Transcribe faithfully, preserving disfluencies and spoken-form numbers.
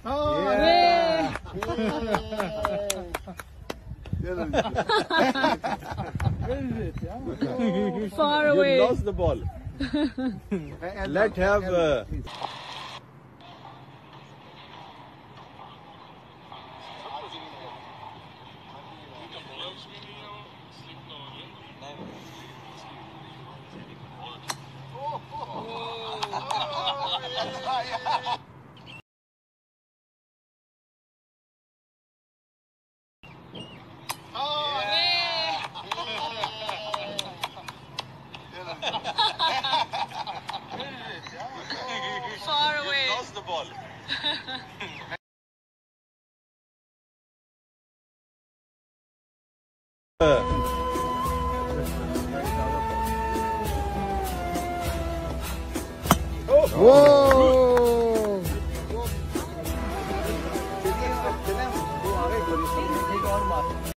Oh, yeah. Far away. You lost the ball. Let have. Uh, Far away. You lost the ball. Whoa!